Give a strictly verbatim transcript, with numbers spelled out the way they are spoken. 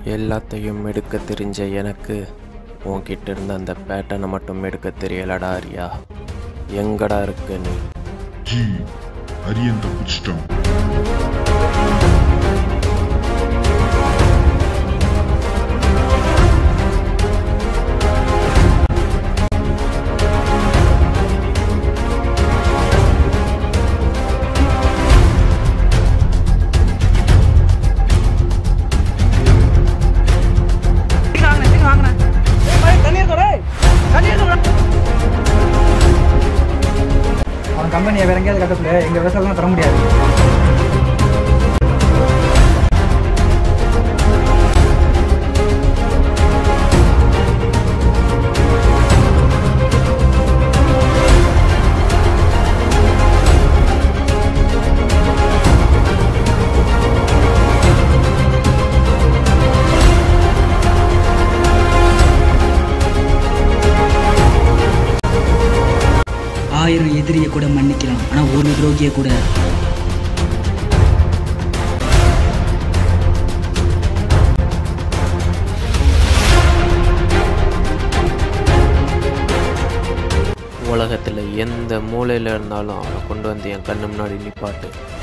எல்லாத்தையும் எடுக்க தெரிஞ்ச எனக்கு உன்கிட்ட இருந்த அந்த பேட்டர்னை மட்டும் எடுக்க தெரியலடா ஆரியா. எங்கடா இருக்க நீ? ஜி அரியன் தப்பிச்சிட்டான். கம்பெனியை வேற எங்கேயாவது கட்டத்துல எங்க விவசாயம் தர முடியாது. ஆயிரம் எதிரியை கூட மன்னிக்கலாம், ஆனா ஒரு துரோகியை கூட. உலகத்துல எந்த மூலையில இருந்தாலும் அவனை கொண்டு வந்து என் கண்ணு முன்னாடி நிப்பாட்டு.